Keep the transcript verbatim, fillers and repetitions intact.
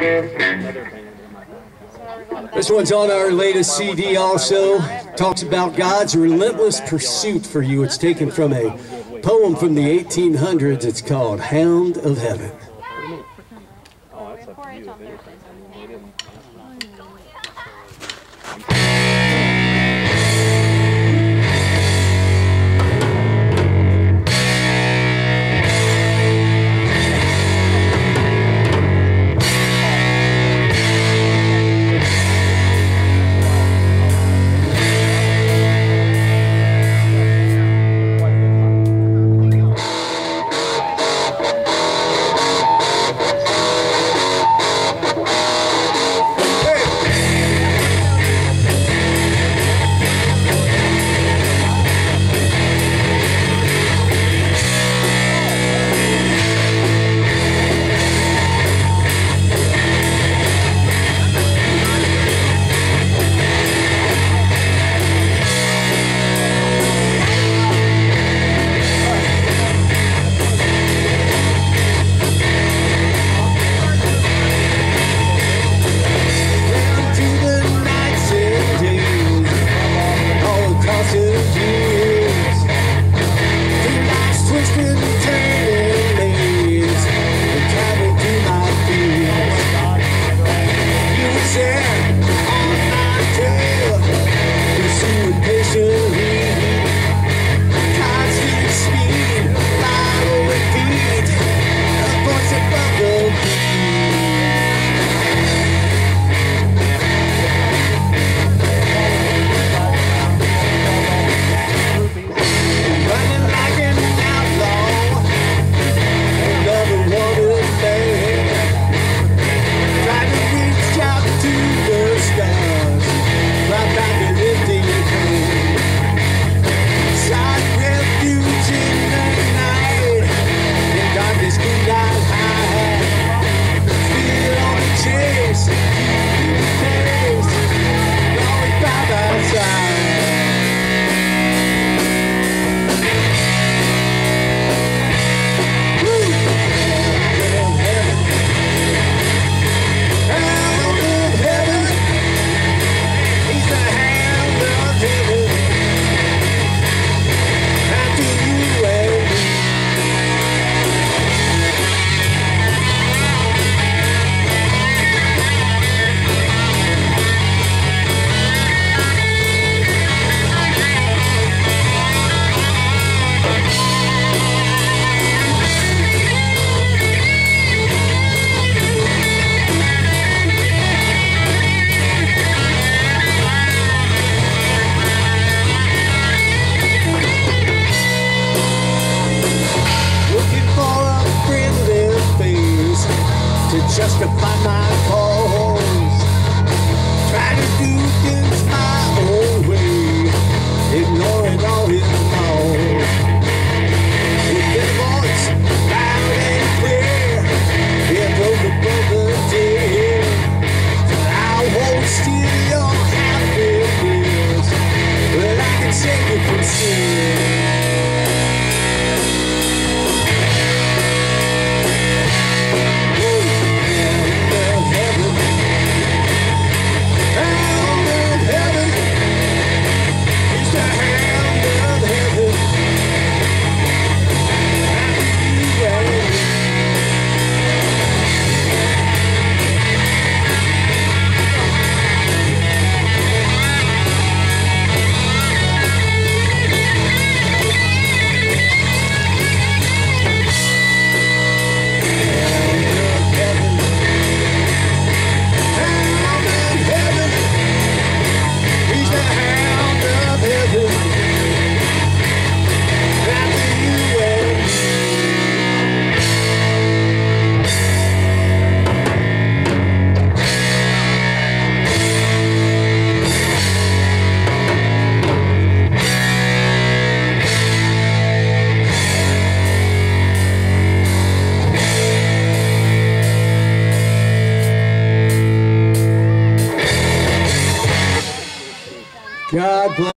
This one's on our latest C D also. Talks about God's relentless pursuit for you. It's taken from a poem from the eighteen hundreds. It's called Hound of Heaven. Justify my cause, try to do things my own way, ignoring all his laws. With their voice loud and clear, it broke above the dead. I won't steal your happiness, but I can save you from sin. God bless.